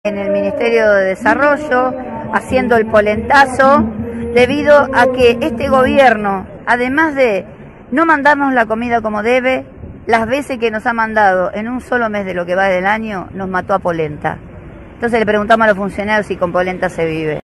en el Ministerio de Desarrollo, haciendo el polentazo, debido a que este gobierno, además de no mandarnos la comida como debe, las veces que nos ha mandado en un solo mes de lo que va del año, nos mató a polenta. Entonces le preguntamos a los funcionarios si con polenta se vive.